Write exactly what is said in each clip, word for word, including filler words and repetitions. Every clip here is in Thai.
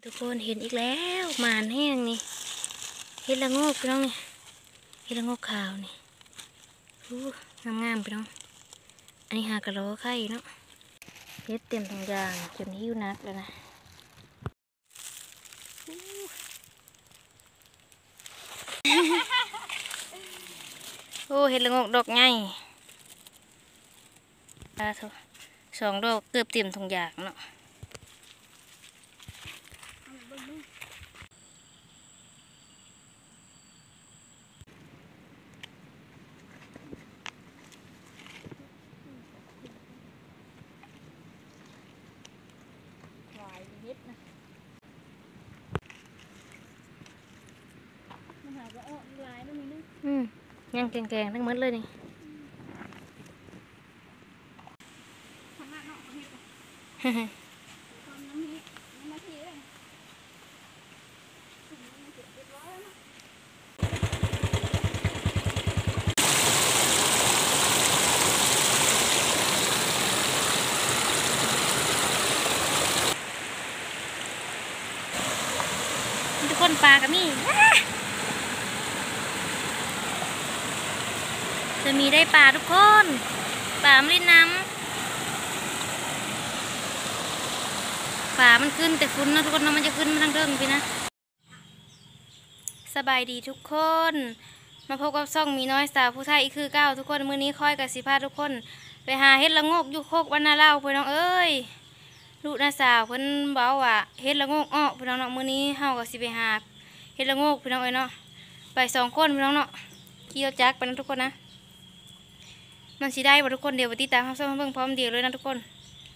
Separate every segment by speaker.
Speaker 1: ทุกคนเห็นอีกแล้วหมานแห้งนี่เห็ดละโงกพี่น้องนี่เห็ดละโงกขาวนี่อู้งามๆพี่น้องอันนี้หากระโหลไข่เนาะเห็ดเต็มทุกอย่างจนหิ้วนักแล้วนะโอ้เห็ดละโงกดอกใหญ่สองดอกเกือบเต็มทุกอย่างเนาะอืมยังแกงๆทั้งหมดเลยนี่ทุกคนปลากับมี่จะมีได้ปลาทุกคนปลาไม่ได้น้ำปลามันขึ้นแต่ฟุ้นนะทุกคนนะมันจะขึ้นมาทางเทิงพี่นะสบายดีทุกคนมาพบกับซ่องมีน้อยสาวผู้ไทยอีกคือเก้าทุกคนมื้อนี้ค่อยกับสิพาทุกคนไปหาเฮ็ดละโงกอยู่โคกวันนาเล่าพี่น้องเอ้ยลูกน้าสาวเพิ่นบอกว่าเฮ็ดละโงกอ้อพี่น้องเนาะมื้อนี้เฮาก็สิไปหาเฮ็ดละโงกพี่น้องเอ้ยเนาะไปสองคนพี่น้องเนาะขี่รถจักรไปนะทุกคนนะมันสิได้บ่ทุกคนเดี๋ยวไปติดตามเฮาซ่อมเบิ่งพร้อมเดียวเลยนะทุกคน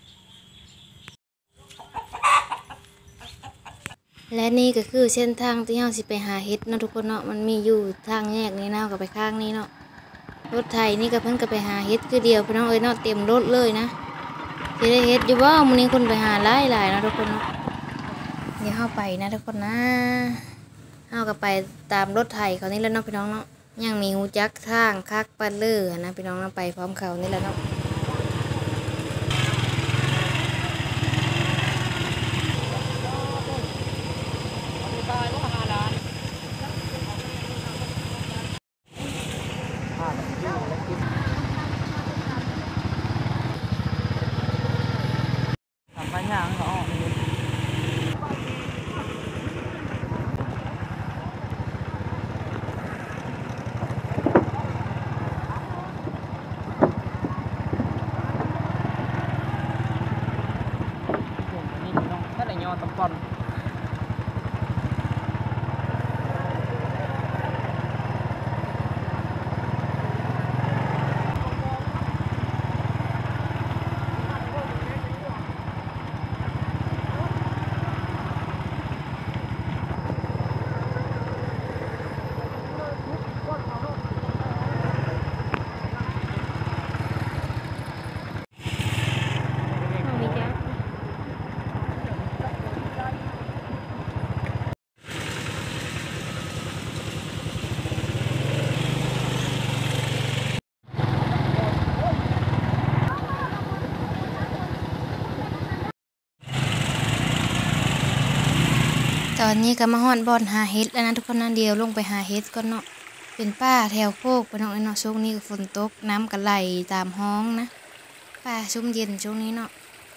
Speaker 1: และนี่ก็คือเส้นทางที่เฮาสิไปหาเฮ็ดนะทุกคนเนาะมันมีอยู่ทางแยกนี้นะก็ไปข้างนี้เนาะรถไถนี่ก็เพิ่นก็ไปหาเฮ็ดคือเดียวพี่น้องเอ้ยเนาะเต็มรถเลยนะสิได้เฮ็ดอยู่บ่มื้อนี้คนไปหาหลายๆนะทุกคนเนาะเดี๋ยวเฮาไปนะทุกคนนะเฮาก็ไปตามรถไถเขานี่แล้วเนาะพี่น้องเนาะยังมีฮู้จักทางคักปานเลือนะพี่น้องเนาะไปพร้อมเขานี่แหละเนาะ
Speaker 2: ตะปอน
Speaker 1: ตอนนี้ก็มาฮอดบอนหาเฮ็ดแล้วนะทุกคนนะเดียวลงไปหาเฮ็ดก่อนเนาะเป็นป้าแถวโคกไปเนาะเนาะช่วงนี้ก็ฝนตกน้ำก็ไหลตามห้องนะป้าชุ่มเย็นช่วงนี้เนาะ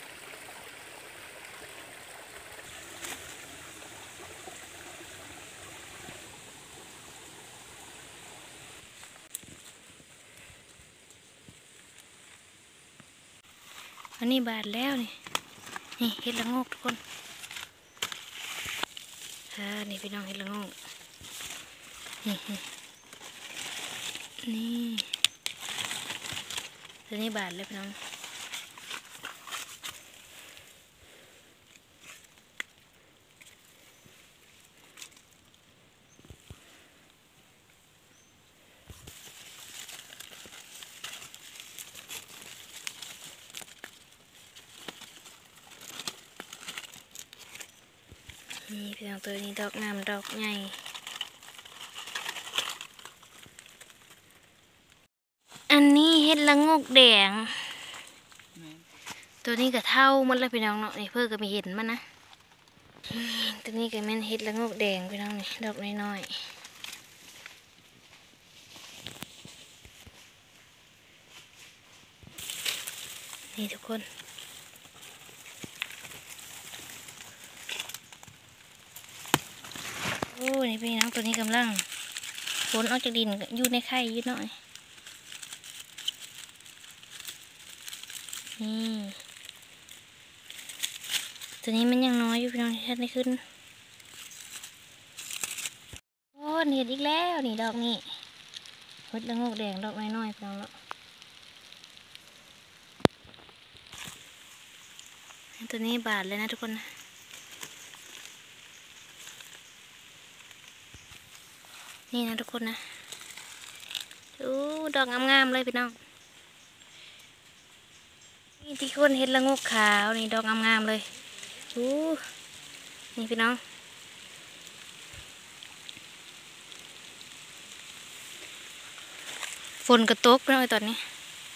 Speaker 1: อันนี้บาดแล้วนี่นี่เฮ็ดละโงกทุกคนอ่านี่พี่น้องเฮ็ดละโงกนี่นี่ตัวนี้บาดเลยพี่น้องนี่พี่น้องตัวนี้ดอกงามดอกใหญ่อันนี้เฮ็ดละโงกแดงตัวนี้ก็เท่ามันเลยพี่น้องเนาะนี่เพื่อก็มีเห็นมันนะตัวนี้ก็แม่นเฮ็ดละโงกแดงพี่น้องนี่ดอกน้อยๆนี่ทุกคนโอ้นี่พี่น้องตัวนี้กำลังฝนออกจากดินอยู่ในไข่อยู่หน่อยนี่ตัวนี้มันยังน้อยอยู่พี่น้องที่ท่านได้ขึ้นโอ้เห็ดอีกแล้วนี่ดอกนี่เฮ็ดละโงกแดงดอกน้อยๆพี่น้องเนาะตัวนี้บาดเลยนะทุกคนนะนี่นะทุกคนนะดูดอกงามๆเลยพี่น้องนี่ที่คนเห็ดละโงกขาวนี่ดอกงามๆเลยดูนี่พี่น้องฝนกระตกพี่น้องตอนนี้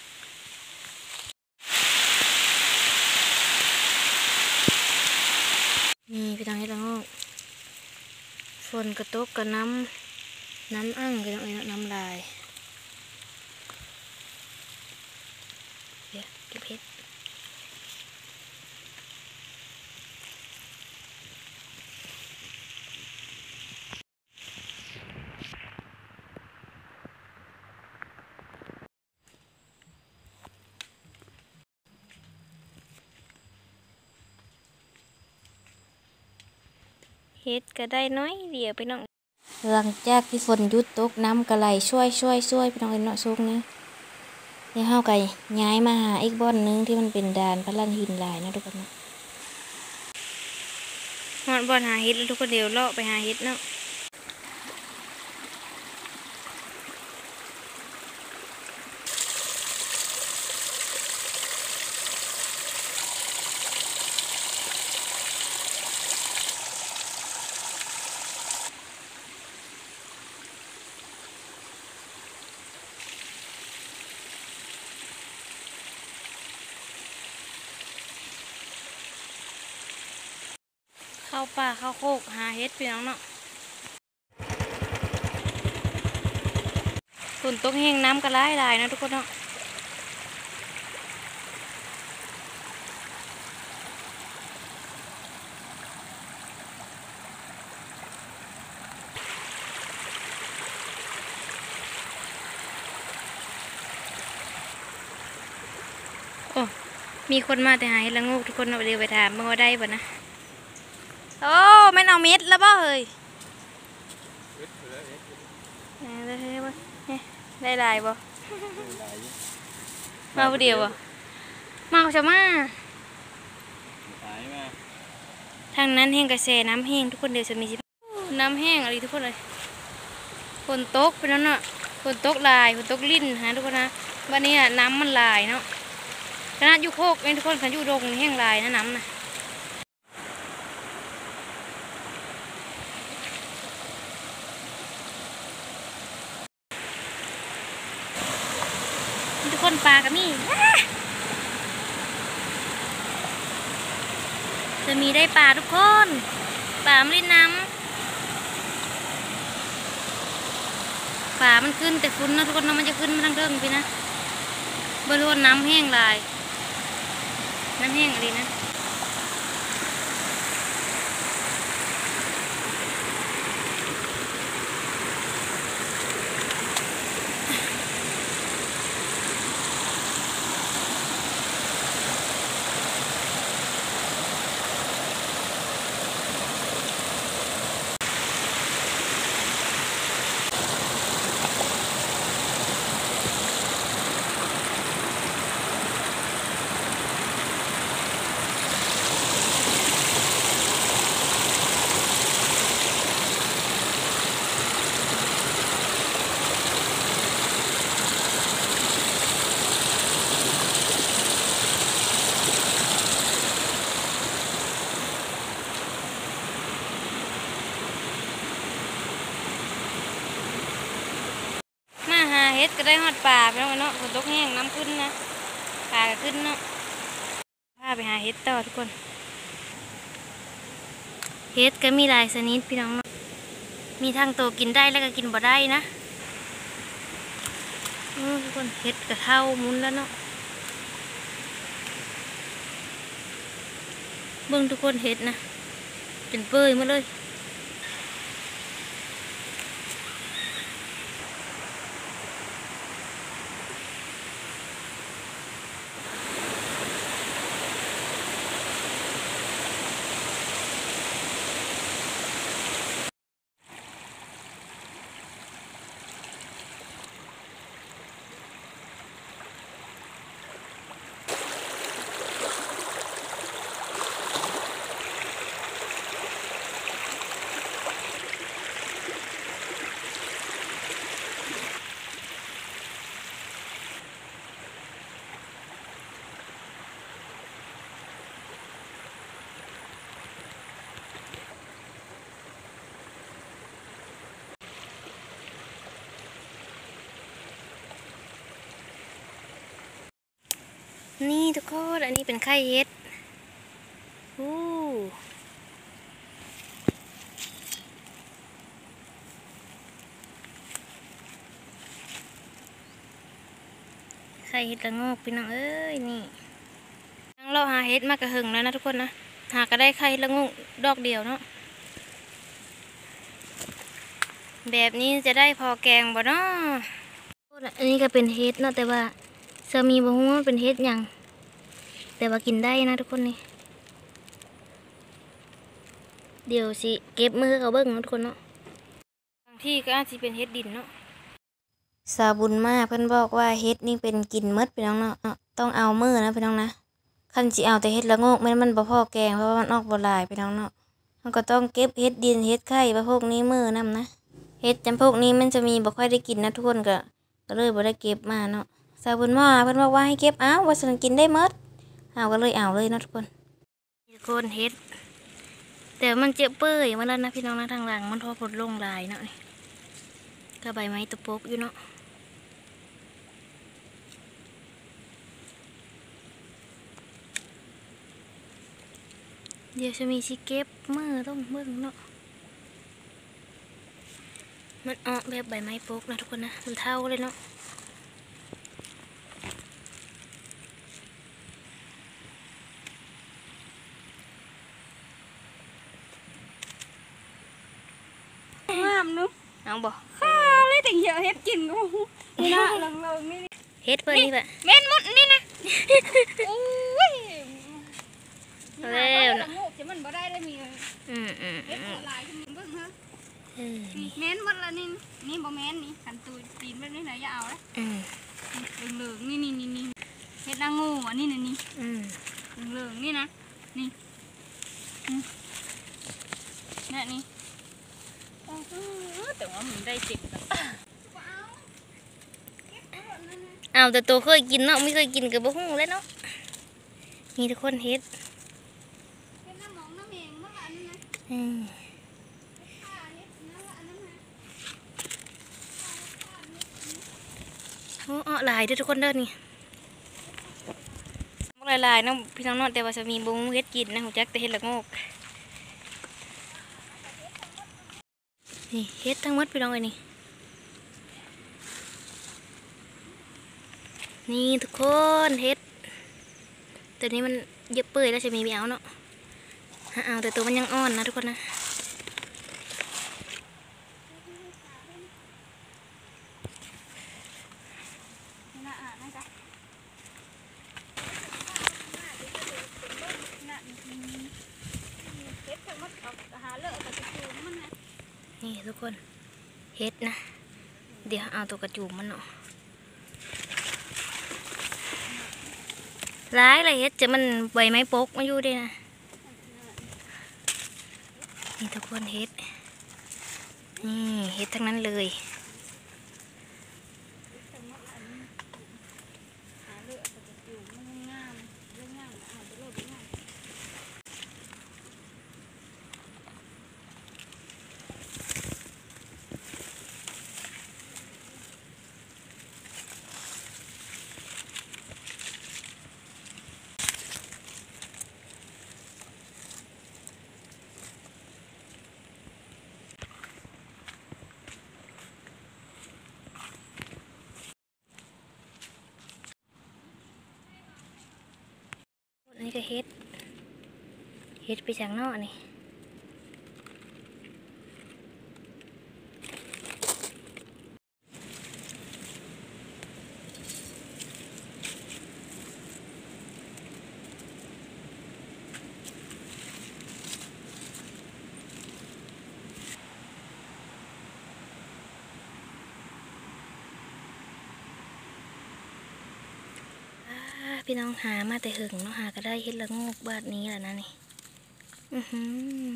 Speaker 1: นี่พี่น้องเห็ดละโงกฝนกระตกกับน้ำน้ำอั่งพี่น้องเอ้ยน้ำลายเดี๋ยวเก็บเห็ดเฮ็ดก็ได้น้อยเดียวไปน้องหลังจากที่ฝนหยุดตกน้ำก็ไหลช่วยช่วยช่วยไปน้องเอ็นเนาะซุกนี้นี่เฮาก็ย้ายมาหาอีกบ่อนนึงที่มันเป็นด่านพระลันหินลายนะทุกคนเนาะฮอดบ่อนหาเฮ็ดแล้วทุกคนเดียวเลาะไปหาเฮ็ดเนาะเข้าป่าเข้าโคกหาเฮ็ดพี่น้องเนาะฝนตกแห้งน้ำก็ไหลไหลนะทุกคนเนาะโอ้มีคนมาแต่หาเฮ็ดละโงกทุกคนเอาเดี๋ยวไปถามมึงว่าได้ป่ะนะโอ้แม่นเอาเม็ดแล้วบ่เฮ้ยได้บ่ได้ลายบ่มาเดียวบ่มาจะมาทางนั้นแห้งกระแสน้ำแห้งทุกคนเดี๋ยวจะมีน้ำแห้งอะไรทุกคนเลยฝนตกไปแล้วเนาะฝนตกลายฝนตกลิ้นฮะทุกคนนะวันนี้น้ำมันลายเนาะขนาดอยู่โคกเองทุกคนขนาดอยู่ดงแห้งลายนะน้ำนะทุกคนปลากับมี่จะมีได้ปลาทุกคนปลาไม่ได้น้ำปลามันขึ้นแต่ฟุ้นนะทุกคนนะมันจะขึ้นมาทางเทิงพี่นะบริเวณน้ำแห้งลายน้ำแห้งอะไรนะเฮ็ดก็ได้ฮอดป่าไปแล้วเนาะฝนตกแห้งน้ำขึ้นนะป่าก็ขึ้นเนาะพาไปหาเฮ็ดต่อทุกคนเฮ็ดก็มีหลายชนิดพี่น้องเนาะมีทั้งตัวกินได้แล้วก็กินบ่ได้นะอือทุกคนเฮ็ดกระเท่ามุนแล้วเนาะเบิ่งทุกคนเฮ็ดนะเป็นเปื่อยหมาเลยนี่ทุกคนอันนี้เป็นไข่เฮ็ดอู้ไข่เฮ็ดละโงกพี่น้องเอ้ยนี่ทางเราหาเฮ็ดมากระหึงแล้วนะทุกคนนะหาก็ได้ไข่ละโงกดอกเดียวเนาะแบบนี้จะได้พอแกงบ่เนาะอันนี้ก็เป็นเฮ็ดเนาะแต่ว่าสามีบ่ฮู้ว่าเป็นเฮ็ดหยังแต่ว่ากินได้นะทุกคนนี่เดี๋ยวสิเก็บมือเขาเบิ่งนะทุกคนเนาะบางที่ก็อาจจะเป็นเฮ็ดดินเนาะสาบุญมากเพิ่นบอกว่าเฮ็ดนี่เป็นกินมดพี่น้องเนาะต้องเอามือนะพี่น้องนะคันสิเอาแต่เฮ็ดละโงกมันมันบ่พอแกงเพราะว่ามันออกบ่หลายพี่น้องเนาะมันก็ต้องเก็บเฮ็ดดินเฮ็ดไข่พวกนี้มือนำนะเฮ็ดจำพวกนี้มันจะมีบ่ค่อยได้กินนะทุกคนก็ก็เลยบ่ได้เก็บมาเนาะสาบุญมาเพิ่นบอกว่าให้เก็บเอาว่าซั่นกินได้หมดเอาก็เลยเอาเลยนะทุกคนทุกคนเฮ็ดแต่มันเจ็บเปื่อยมาแล้วนะพี่น้องนะทางหลังมันพอผลลงลายเนาะก็ใบไม้ตะปกอยู่เนาะเดี๋ยวจะมีสิเก็บมือต้องเบิ่งเนาะมันออกแบบใบไม้ปกนะทุกคนนะมันเท่าเลยเนาะ
Speaker 2: งามเนาะ
Speaker 1: เอาบ่
Speaker 2: ข้าเลยแต่เหี้ยเฮ็ดกินกูนี่นะเลิงๆนี่
Speaker 1: เฮ็ดเพื่อนี่แบบ
Speaker 2: เม็ดมดนี่นะโอ้ย
Speaker 1: แล้ว
Speaker 2: นะ
Speaker 1: นะ
Speaker 2: โงกจะมันบ่ได้ได้มี
Speaker 1: อืมอืม
Speaker 2: เฮ็ดหลายขึ้นเบิ่งฮะ
Speaker 1: อืม
Speaker 2: แม่นหมดละนี่นี่บ่แม่นนี่คันตูตีนแบบนี้ไหนอย่าเอาเลย
Speaker 1: อืม
Speaker 2: เหลืองๆนี่นี่นี่นี่เฮ็ดนางงูอันนี้น่ะนี่
Speaker 1: อืม
Speaker 2: เหลืองๆนี่นะนี่นี่นี่แต่ว่ามันได้จิบ
Speaker 1: เอาแต่ตัวเคยกินเนาะไม่เคยกินกับบ่ฮู้เลยเนาะมีทุกคนเฮ็ดอืมโอ้ออหลายเด้อทุกคนเด้อนี่หลายหลายๆเนาะพี่น้องเนาะแต่ว่าจะมีบ่ฮู้เฮ็ดกินนะฮู้จักแต่เฮ็ดละโงกนี่เฮ็ดทั้งหมดพี่น้องเอ้ยนี่นี่ทุกคนเฮ็ดตัวนี้มันเยอะเปื่อยแล้วจะมีไม่เอาเนาะเอาแต่ตัวมันยังอ่อนนะทุกคนนะนี่ทุกคนเฮ็ดนะเดี๋ยวเอาตัวกระจูมมันเนาะร้ายอะไรเฮ็ดจะมันใบไม้ปกมาอยู่ด้วยนะนี่ทุกคนเฮ็ดนี่เฮ็ดทั้งนั้นเลยนี่ก็เฮ็ดเฮ็ดไปจากนอกนี่พี่น้องหามาแต่หึงเนาะหาก็ได้เฮ็ดละโงกบาดนี้แหละนะนี่อือหือ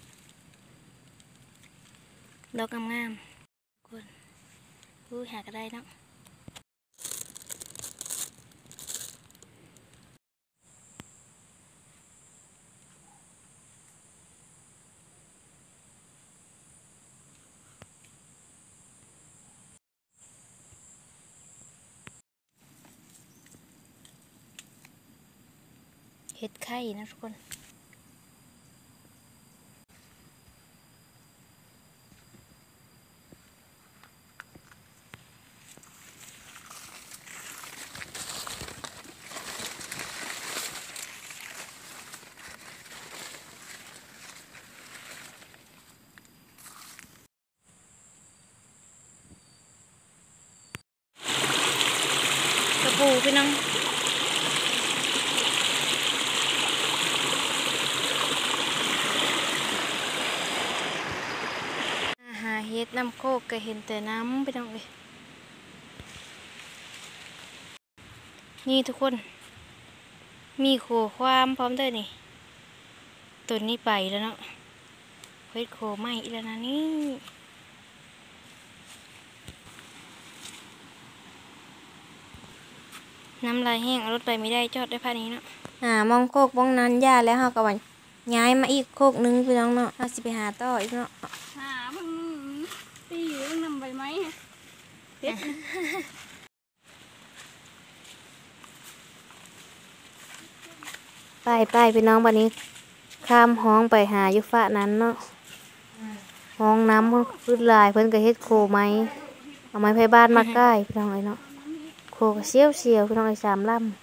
Speaker 1: ดอกงามๆคนอู้หาก็ได้เนาะเห็ดไข่นะทุกคนกระปูพี่น้องหาเฮ็ดน้ำโคกก็เห็นแต่น้ำพี่น้องเลยนี่ทุกคนมีโคความพร้อมเด้อนี่ตัวนี้ไปแล้วเนาะเฮ็ดโคใหม่อีกแล้วนะนี่น้ำลายแห้งเอารถไปไม่ได้จอดได้พานี้เนาะหามองโคกมองนั้นย่าแล้วเฮาก็ว่าย้ายมาอีกโคกนึงพี่น้องเนาะเฮาสิไปหาต่ออีกเนาะ
Speaker 2: หาเพิ่งตีอยู่เพิ่งนำใบไม้เฮ็ด
Speaker 1: ไปไปพี่น้องวันนี้ข้ามห้องไปหายุฟ้านั้นเนาะห้องน้ำพื้นลายเพิ่นก็เฮ็ดโคไม้เอาไม้ไผ่บ้านมาใกล้พี่น้องเอ้ยเนาะโคก็เสียวเสียวพี่น้องเอ้ยสามลำ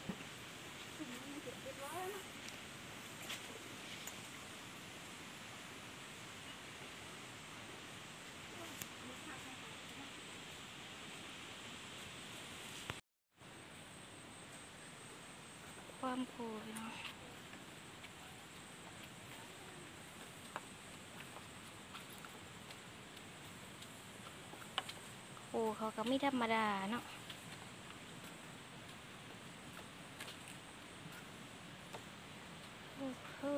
Speaker 1: ความโคพี่น้องโคเขาก็ไม่ธรรมดาเนาะโอ้โห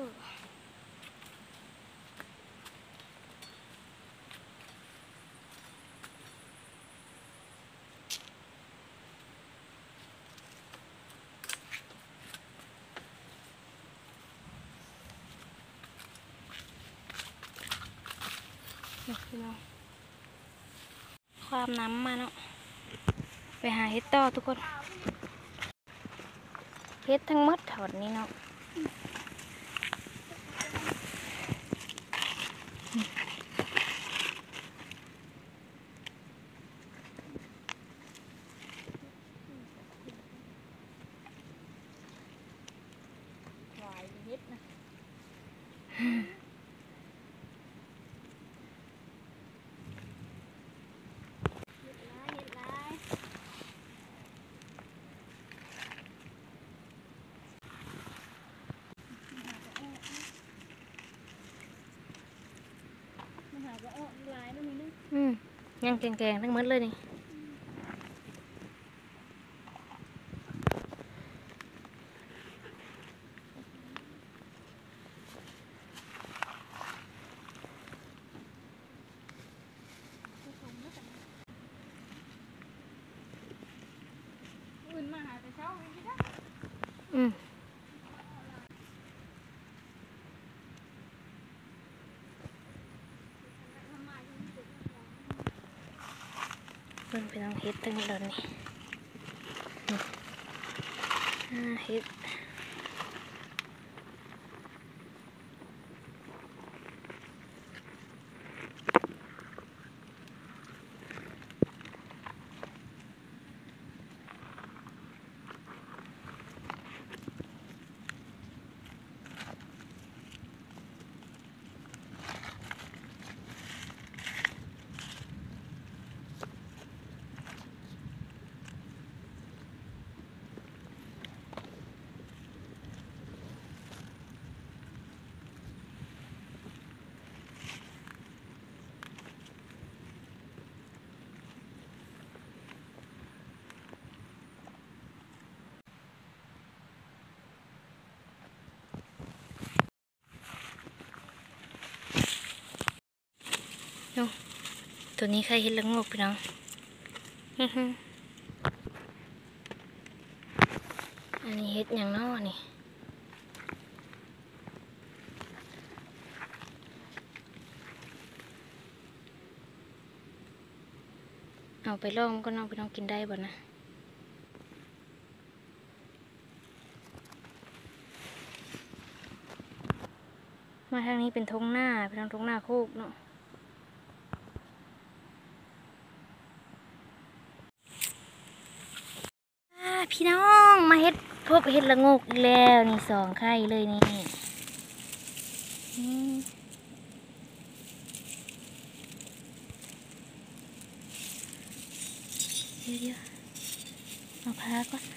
Speaker 1: พี่น้องความน้ำมาเนาะไปหาเฮ็ดต่อทุกคนเฮ็ดทั้งหมดถอดนี้เนาะ
Speaker 2: หวายเฮ็ดนะ
Speaker 1: อืมยังแกงๆทั้งหมดเลยนี่
Speaker 2: อื่นมาหาแต่เช้าไม่ได้
Speaker 1: อืมเพิ่นไปลองเฮ็ดตั้งแต่ตอนนี้อ่าเฮ็ดโน่ตัวนี้ใครเห็นละงกพี่น้องอื้อหืออันนี้เห็ดอย่างน้อนี่เอาไปลองก็น้องพี่น้องกินได้บ่นะมาทางนี้เป็นทงหน้าเป็นทางทงหน้าโคกเนาะพี่น้องมาเฮ็ดพบเฮ็ดละงกอีกแล้วนี่สองไข่เลยนี่เดี๋ยวเดี๋ยวเอาพาก่อน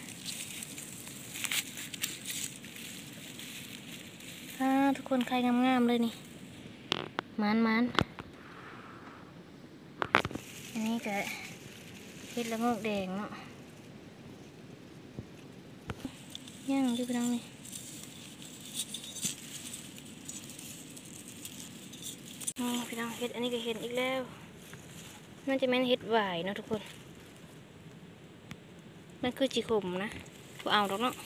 Speaker 1: อ่าทุกคนไข่งามๆเลยนี่มันมันอันนี้ก็เฮ็ดละงกแดงเนาะย่างอยู่พี่น้องนี่นี่พี่น้องเฮ็ดอันนี้ก็เห็นอีกแล้วมันจะแม่นเฮ็ดหวายเนาะทุกคนมันคือจีขมนะพวกเอาดอกเนาะ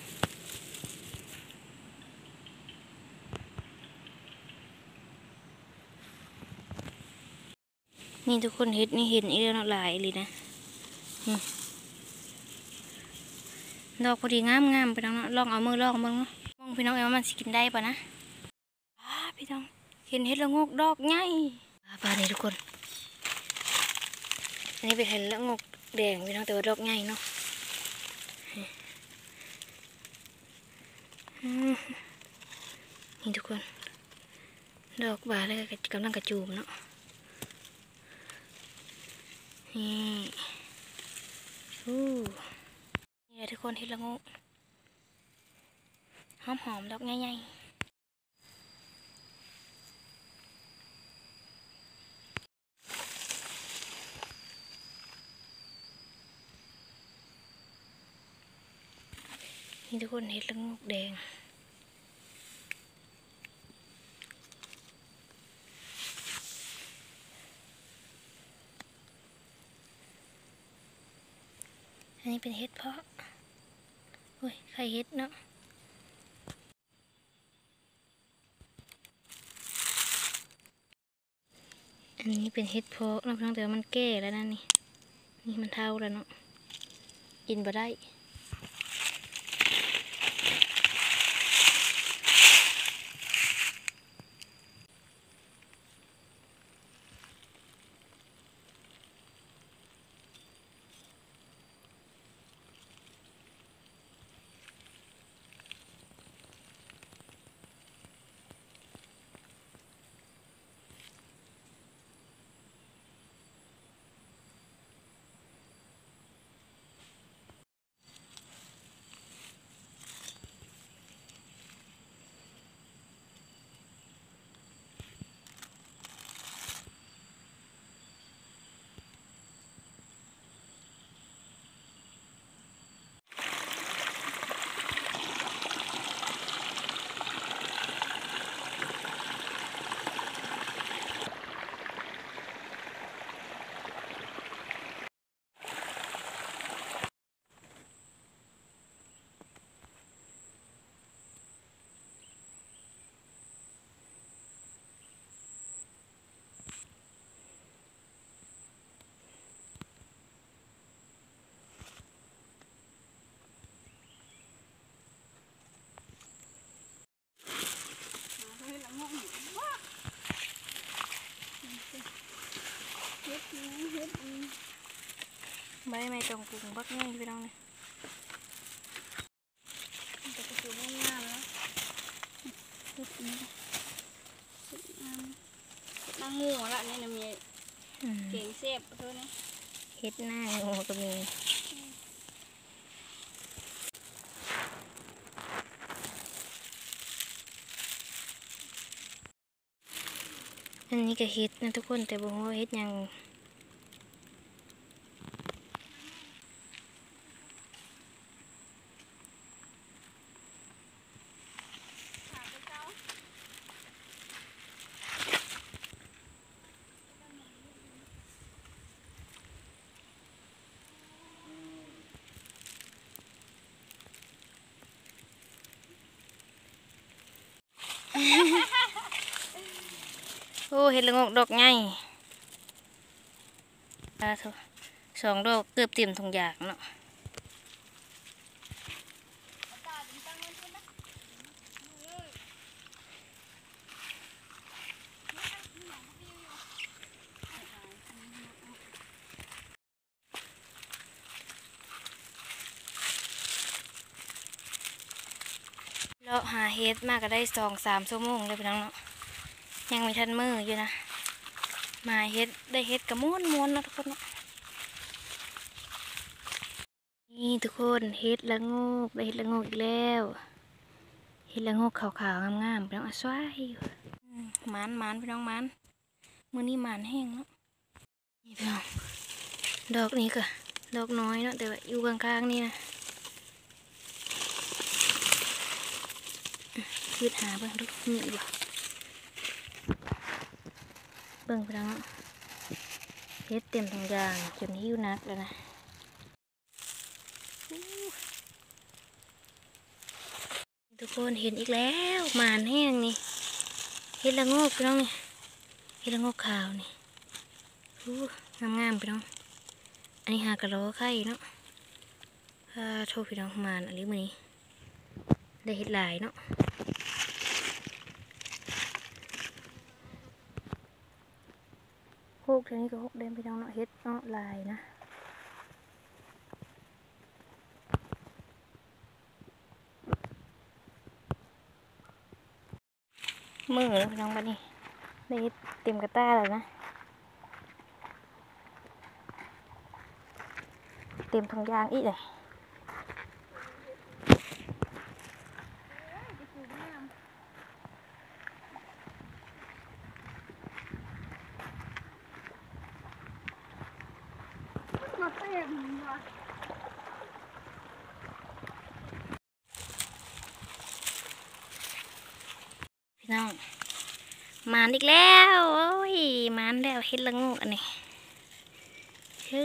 Speaker 1: นี่ทุกคนเฮ็ดนี่เห็นอีกแล้วเนาะหลายเลยนะดอกพอดีงามงามพี่น้องเนาะลองเอามือลองมึงเนาะมองพี่น้องเอ็มว่ามันสิกินได้ปะนะพี่น้องเห็นเห็ดละงกดอกใหญ่ปลาเนี่ยทุกคนอันนี้เป็นเห็ดละงกแดงพี่น้องแต่ว่าดอกใหญ่เนาะนี่ทุกคนดอกบานแล้วก็กำลังกระจูมเนาะนี่อู้นี่ทุกคนเห็ดละงกหอมหอมดอกใหญ่ๆนี่ทุกคนเห็ดละงกแดงอันนี้เป็นเห็ดเพาะโอ้ยไข่เห็ดเนาะอันนี้เป็นเห็ดเพาะเราเพิ่งแต่มันแก่แล้วนะนี่นี่มันเท่าแล้วเนาะกินบ่ได้ใบไม้ตรงกลุ่มบักง่ายพี่น้องเลยจะไปดูง่ายๆแล้วเฮ็ดนี้เฮ็ดน้ำน้ำงูละนี่นะมีเก่งเสียบเท่านี้เฮ็ดหน้างูก็มีอันนี้ก็เฮ็ดนะทุกคนแต่บ่รู้ว่าเฮ็ดยังเห็ดละโงกดอกใหญ่อ่าโถสองดอกเกือบเต็มถุงยางเนาะเราหาเฮ็ดมากก็ได้สองสามชั่วโมงเลยพี่น้องเนาะยังไม่ทันมืออยู่นะมาเฮ็ดได้เฮ็ดกระม้วนม้วนนะทุกคนเนาะนี่ทุกคนเฮ็ดละโงกได้เฮ็ดละโงกอีกแล้วเฮ็ดละโงกขาวๆงามๆพี่น้องสวยอยู่หมานหมานพี่น้องหมานมื้อนี้หมานแห้งเนาะนี่พี่น้องดอกนี้ก็ดอกน้อยเนาะแต่ว่าอยู่กลางๆนี่นะยืดหาเบิ่งดูมีบ่เบิ่งพี่น้องเฮ็ดเต็มทุกอย่างจนหิวนักแล้วนะทุกคนเห็นอีกแล้วหมานแห้งนี่เฮ็ดละโงกพี่น้องนี่เฮ็ดละโงกขาวนี่อู้งามๆพี่น้องอันนี้หากระโหลไข่เนาะอ่าโทษพี่น้องหมานอันนี้มื้อนี้ได้เฮ็ดหลายเนาะหกเท่านี้ก็หกเดือนพี่น้องเนาะเฮ็ดเนาะลายนะมือแล้วพี่น้องบัดนี้ได้เฮ็ดเต็มกระต้าแล้วนะเต็มถุงยางอีกเลย
Speaker 2: มาเต็มว่ะ
Speaker 1: พี่น้องมานอีกแล้วโอ้ยมานแล้วเฮ็ดละโงกอันนี้คือ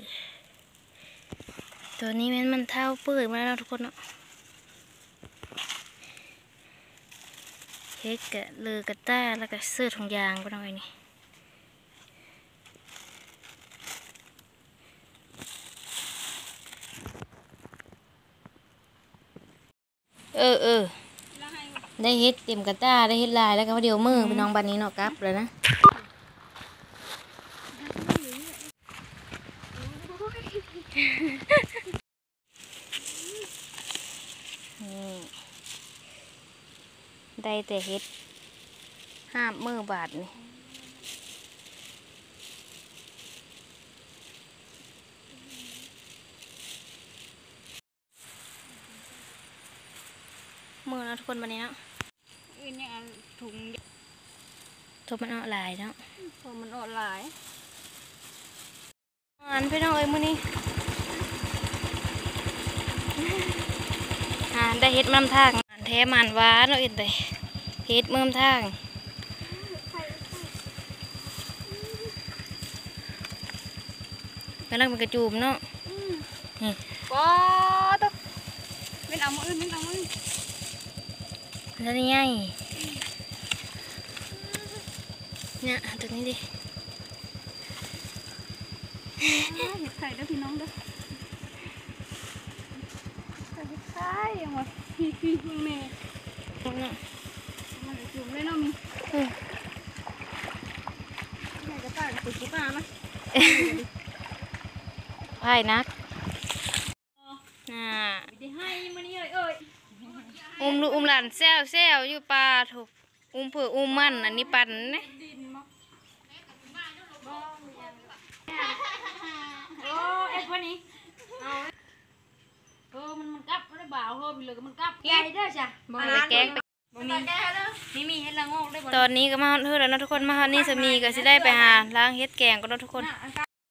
Speaker 1: ตัวนี้มันมันเท่าเปื่อยมาแล้วทุกคนเนาะเฮ็ดกะเลือกระต้าแล้วก็เสื้อถุงยางไปหน่อยนี่เออเออได้เฮ็ดเต็มกระต้าได้เฮ็ดลายแล้วก็เดี๋ยวมือพี่น้องบัดนี้เนาะกลับเลยนะได้แต่เฮ็ดห้ามมือบาดนี่มือเนาะทุกคนวันนี้เนาะ
Speaker 2: อื่นยังถุง
Speaker 1: ทุบมันเอาลายเนาะ
Speaker 2: พอมันอดหลาย
Speaker 1: อันพี่น้องเอ้ยมื้อนี้อ่าได้เฮ็ดมันทางแท้มันหวานเนาะเอ็ดเลยเฮ็ดเมื่อมทางกำลังเป็นกระจูมเนาะนี่
Speaker 2: ปอตกไม่เอามืออื่นไม่เอามืออื่น
Speaker 1: แล้วนี่ไงเนี่ยตัวนี้ดิ
Speaker 2: เห็ดไข่เด้อพี่น้องเด้อเห็ดไข่ยังวะพี่พี่พี่แม่
Speaker 1: เนี่ย
Speaker 2: มันจะจุ่มเลยเนาะมี
Speaker 1: เออ
Speaker 2: แม่จะป้ากับตุ๊กตาไหม
Speaker 1: พายนักอ่า
Speaker 2: ไม่ได้ให้มันนี่เลยเอ้ย
Speaker 1: อุ้มลูกอุ้มหลานแซวแซวอยู่ป่าถูกอุ้มเผื่ออุ้มมันอันนี้ปั่นนะ
Speaker 2: ดินมั้งโอ้เอ็ดวันนี้เอาเออมันมันกลับไม่ได้บ่าวเฮ้ยไปเลยก็มันกลับแกเด้อจ้ะ
Speaker 1: เอาไปแกงไป
Speaker 2: บ่มีมีมีเฮ็ดละโงกได้บ่
Speaker 1: ตอนนี้ก็มาเฮือแล้วเนาะทุกคนมาฮอดนี่สามีก็สิได้ไปหาล้างเฮ็ดแกงก็เนาะทุกคน